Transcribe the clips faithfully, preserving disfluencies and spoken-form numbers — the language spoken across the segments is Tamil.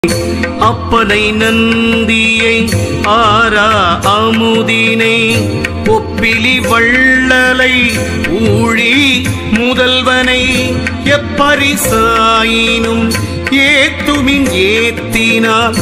அப்பனை நந்தியை ஆரா அமுதினை ஒப்பிலி வள்ளலை ஊழி முதல்வனை எப்பரிசாயினும் ஏத்துமின் ஏத்தினார்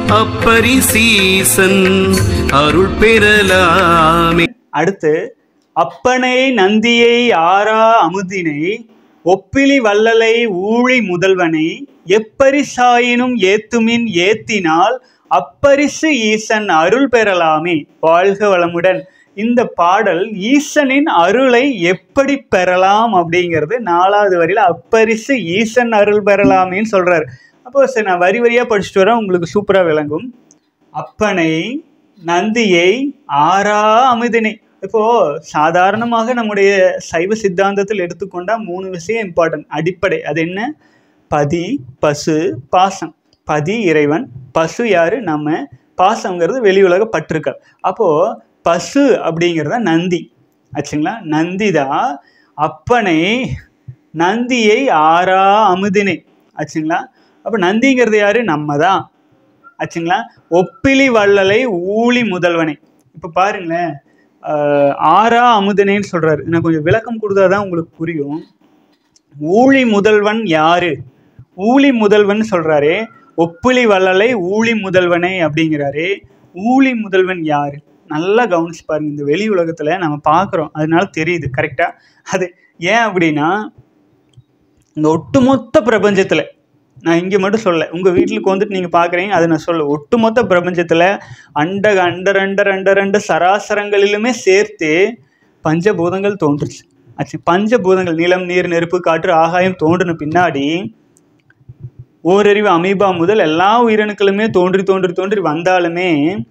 அப்பரிசீசன் அருள் பெறலாமே. அடுத்து அப்பனை நந்தியை ஆரா அமுதினை ஒப்பிலி வள்ளலை ஊழி முதல்வனை எப்பரிசாயினும் ஏத்துமின் ஏத்தினால் அப்பரிசு ஈசன் அருள் பெறலாமே. வாழ்க வளமுடன். இந்த பாடல் ஈசனின் அருளை எப்படி பெறலாம் அப்படிங்கிறது நாலாவது வரியில அப்பரிசு ஈசன் அருள் பெறலாமேன்னு சொல்றாரு. அப்போ சரி, நான் வரி வரியா படிச்சுட்டு வரேன், உங்களுக்கு சூப்பரா விளங்கும். அப்பனை நந்தியை ஆரா அமுதினை. இப்போ சாதாரணமாக நம்முடைய சைவ சித்தாந்தத்தில் எடுத்துக்கொண்டா மூணு விஷயம் இம்பார்ட்டன்ட், அடிப்படை. அது என்ன? பதி, பசு, பாசம். பதி இறைவன், பசு யாரு? நம்ம. பாசங்கிறது வெளி உலக பற்றுக்கள். அப்போ பசு அப்படிங்கிறத நந்தி ஆச்சுங்களா. நந்தி தான் அப்பனை நந்தியை ஆரா அமுதினை ஆச்சுங்களா. அப்போ நந்திங்கிறது யாரு? நம்ம தான் ஆச்சுங்களா. ஒப்பிலி வள்ளலை ஊழி முதல்வனை. இப்போ பாருங்களேன், ஆரா அமுதினைன்னு சொல்றாரு. நான் கொஞ்சம் விளக்கம் கொடுத்தாதான் உங்களுக்கு புரியும். ஊழி முதல்வன் யாரு? ஊழி முதல்வன் சொல்றாரு. ஒப்பிலி வள்ளலை ஊழி முதல்வனை அப்படிங்கிறாரு. ஊழி முதல்வன் யாரு? நல்லா கவனிச்சு பாருங்க. இந்த வெளி உலகத்துல நம்ம பார்க்குறோம், அதனால தெரியுது கரெக்டா. அது ஏன் அப்படின்னா, இந்த ஒட்டுமொத்த பிரபஞ்சத்துல, நான் இங்கே மட்டும் சொல்ல, உங்கள் வீட்டுக்கு வந்துட்டு நீங்கள் பார்க்குறீங்க, அதை நான் சொல்ல, ஒட்டுமொத்த பிரபஞ்சத்தில் அண்ட அண்ட ரெண்ட ரெண்ட ரெண்டு சராசரங்களிலுமே சேர்த்து பஞ்சபூதங்கள் தோன்றுச்சு ஆச்சு. பஞ்சபூதங்கள் நிலம், நீர், நெருப்பு, காற்று, ஆகாயம் தோன்றின பின்னாடி ஓரறிவு அமீபா முதல் எல்லா உயிரணுக்களுமே தோன்றி தோன்றி தோன்றி வந்தாலுமே,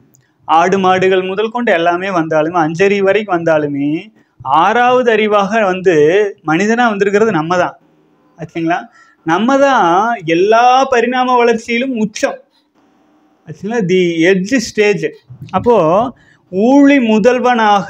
ஆடு மாடுகள் முதல் கொண்டு எல்லாமே வந்தாலுமே, அஞ்சறிவு வரைக்கும் வந்தாலுமே, ஆறாவது அறிவாக வந்து மனிதனாக வந்திருக்கிறது நம்ம தான் ஆச்சுங்களா. நம்ம தான் எல்லா பரிணாம வளர்ச்சியிலும் உச்சம் ஆக்சுவலாக, தி எட்ஜ் ஸ்டேஜ். அப்போது ஊழி முதல்வனாக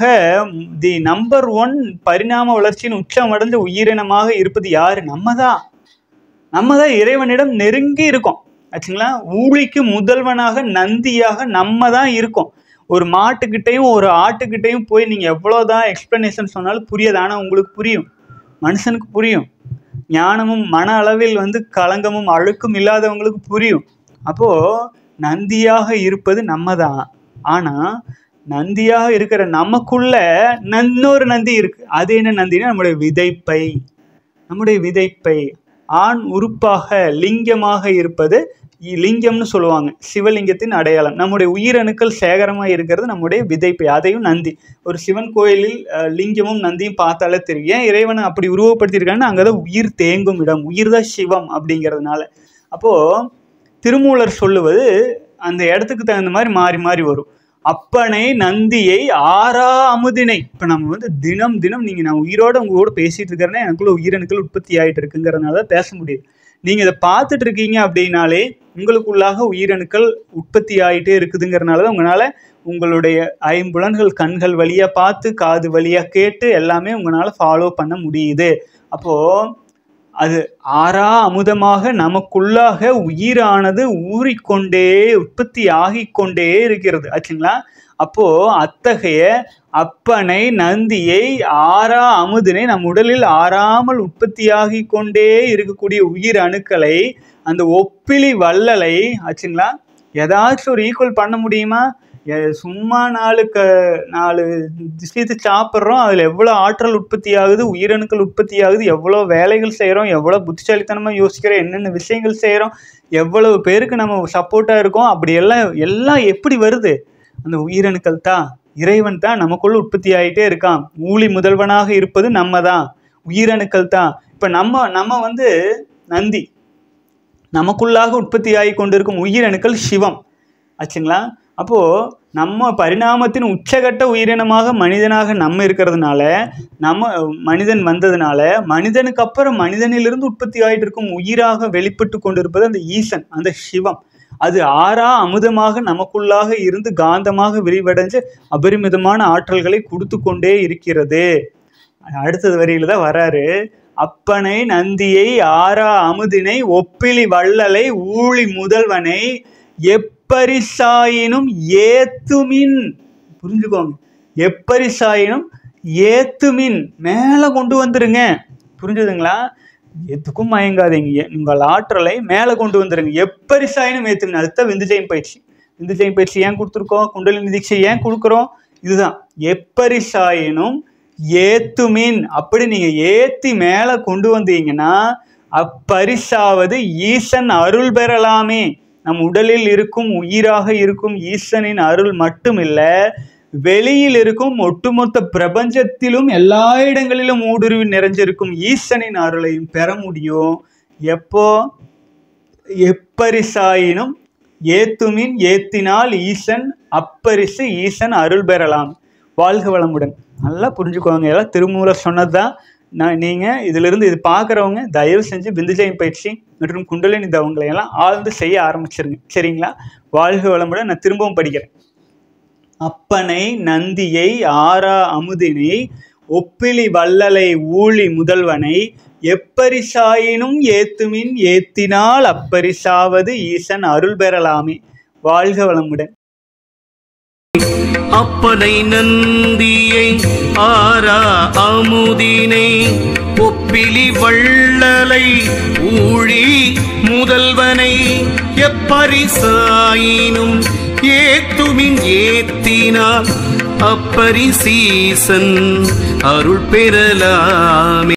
தி நம்பர் ஒன் பரிணாம வளர்ச்சியின் உச்சம் அடைஞ்ச உயிரினமாக இருப்பது யார்? நம்ம தான். நம்ம தான் இறைவனிடம் நெருங்கி இருக்கோம் ஆச்சுங்களா. ஊழிக்கு முதல்வனாக நந்தியாக நம்ம தான் இருக்கோம். ஒரு மாட்டுக்கிட்டையும் ஒரு ஆட்டுக்கிட்டையும் போய் நீங்கள் எவ்வளோதான் எக்ஸ்பிளனேஷன் சொன்னாலும் புரியாது. ஆனால் உங்களுக்கு புரியும், மனுஷனுக்கு புரியும். ஞானமும் மன அளவில் வந்து களங்கமும் அழுக்கும் இல்லாதவங்களுக்கு புரியும். அப்போது நந்தியாக இருப்பது நம்ம தான். ஆனால் நந்தியாக இருக்கிற நமக்குள்ள இன்னொரு நந்தி இருக்கு. அது என்ன நந்தினா, நம்முடைய விதைப்பை. நம்முடைய விதைப்பை ஆண் உறுப்பாக லிங்கமாக இருப்பது லிங்கம்னு சொல்லுவாங்க, சிவலிங்கத்தின் அடையாளம். நம்முடைய உயிரணுக்கள் சேகரமாக இருக்கிறது நம்முடைய விதைப்பை, அதையும் நந்தி. ஒரு சிவன் கோயிலில் லிங்கமும் நந்தியும் பார்த்தாலே தெரியும். ஏன் இறைவனை அப்படி உருவப்படுத்தியிருக்காங்கன்னா, அங்கே தான் உயிர் தேங்கும் இடம், உயிர் தான் சிவம் அப்படிங்கிறதுனால. அப்போது திருமூலர் சொல்லுவது அந்த இடத்துக்கு தகுந்த மாதிரி மாறி மாறி வரும். அப்பனை நந்தியை ஆரா அமுதினை. இப்போ நம்ம வந்து தினம் தினம் நீங்கள் நான் உயிரோடு உங்க கூட பேசிகிட்டு இருக்கிறேன்னா எனக்குள்ள உயிரணுக்கள் உற்பத்தி ஆகிட்டு இருக்குங்கிறதுனால தான் பேச முடியுது. நீங்கள் இதை பார்த்துட்டு இருக்கீங்க அப்படின்னாலே உங்களுக்குள்ளாக உயிரணுக்கள் உற்பத்தி ஆகிட்டே இருக்குதுங்கிறதுனால தான் உங்களால் உங்களுடைய ஐம்புலன்கள் கண்கள் வழியாக பார்த்து காது வழியாக கேட்டு எல்லாமே உங்களால் ஃபாலோ பண்ண முடியுது. அப்போது அது ஆறா அமுதமாக நமக்குள்ளாக உயிரானது ஊறிக்கொண்டே உற்பத்தி ஆகிக்கொண்டே இருக்கிறது ஆச்சுங்களா. அப்போது அத்தகைய அப்பனை நந்தியை ஆறா அமுதினை நம் உடலில் ஆறாமல் உற்பத்தியாகி கொண்டே இருக்கக்கூடிய உயிர் அணுக்களை, அந்த ஒப்பிலி வள்ளலை ஆச்சுங்களா, ஏதாச்சும் ஒரு ஈக்குவல் பண்ண முடியுமா? சும்மா நாலு க நாலு விஷயத்தை சாப்பிட்றோம், அதில் எவ்வளோ ஆற்றல் உற்பத்தி ஆகுது, உயிரணுக்கள் உற்பத்தி ஆகுது, எவ்வளோ வேலைகள் செய்கிறோம், எவ்வளோ புத்திசாலித்தனமாக யோசிக்கிறோம், என்னென்ன விஷயங்கள் செய்கிறோம், எவ்வளவு பேருக்கு நம்ம சப்போர்ட்டாக இருக்கோம். அப்படி எல்லாம் எல்லாம் எப்படி வருது? அந்த உயிரணுக்கள் தான், இறைவன் தான் நமக்குள்ள உற்பத்தி ஆகிட்டே இருக்கான். ஊழி முதல்வனாக இருப்பது நம்ம தான், உயிரணுக்கள் தான். இப்போ நம்ம நம்ம வந்து நந்தி, நமக்குள்ளாக உற்பத்தி ஆகி கொண்டிருக்கும் உயிரணுக்கள் சிவம் ஆச்சுங்களா. அப்போது நம்ம பரிணாமத்தின் உச்சகட்ட உயிரினமாக மனிதனாக நம்ம இருக்கிறதுனால, நம்ம மனிதன் வந்ததுனால, மனிதனுக்கு அப்புறம் மனிதனிலிருந்து உற்பத்தி ஆகிட்டு இருக்கும் உயிராக வெளிப்பட்டு கொண்டிருப்பது அந்த ஈசன், அந்த சிவம். அது ஆறா அமுதமாக நமக்குள்ளாக இருந்து காந்தமாக விரிவடைஞ்சு அபரிமிதமான ஆற்றல்களை கொடுத்து கொண்டே இருக்கிறது. அடுத்தது வரியில தான் வராரு. அப்பனை நந்தியை ஆரா அமுதினை ஒப்பிலி வள்ளலை ஊழி முதல்வனை எப்பரிசாயினும் ஏத்துமின். புரிஞ்சுக்கோங்க, எப்பரிசாயினும் ஏத்துமின், மேல கொண்டு வந்துருங்க. புரிஞ்சுதுங்களா? எதுக்கும் மயங்காதீங்க, உங்கள் ஆற்றலை மேலே கொண்டு வந்துடுங்க. எப்பரிசாயினும் ஏத்துமின், அதுதான் விந்துஜயம் பயிற்சி. விந்துஜயம் பயிற்சி ஏன் கொடுத்துருக்கோம், குண்டலினி தீட்சை ஏன் கொடுக்குறோம், இதுதான். எப்பரிசாயினும் ஏத்துமின், அப்படி நீங்க ஏத்தி மேலே கொண்டு வந்தீங்கன்னா அப்பரிசாவது ஈசன் அருள் பெறலாமே. நம் உடலில் இருக்கும் உயிராக இருக்கும் ஈசனின் அருள் மட்டும் இல்ல, வெளியில் இருக்கும் ஒட்டுமொத்த பிரபஞ்சத்திலும் எல்லா இடங்களிலும் ஊடுருவி நிறைஞ்சிருக்கும் ஈசனின் அருளையும் பெற முடியும். எப்போ? எப்பரிசாயினும் ஏத்துமின், ஏத்தினால் ஈசன் அப்பரிசு ஈசன் அருள் பெறலாம். வாழ்க வளமுடன். நல்லா புரிஞ்சுக்கோங்க, எல்லாம் திருமூலர் சொன்னதுதான். நான் நீங்கள் இதிலிருந்து இது பார்க்குறவங்க தயவு செஞ்சு விந்துஜயம் பயிற்சி மற்றும் குண்டலினி தவங்களை எல்லாம் ஆழ்ந்து செய்ய ஆரம்பிச்சிருங்க. சரிங்களா? வாழ்க வளமுடன். நான் திரும்பவும் படிக்கிறேன். அப்பனை நந்தியை ஆரா அமுதினை ஒப்பிலி வள்ளலை ஊழி முதல்வனை எப்பரிசாயினும் ஏத்துமின், ஏத்தினால் அப்பரிசாவது ஈசன் அருள் பெறலாமே. வாழ்க வளமுடன். அப்பனை நந்தியை ஆரா அமுதினை ஒப்பிலி வள்ளலை ஊழி முதல்வனை எப்பரிசாயினும் ஏத்துமின், ஏத்தினால் அப்பரிசீசன் அருள் பெறலாமே.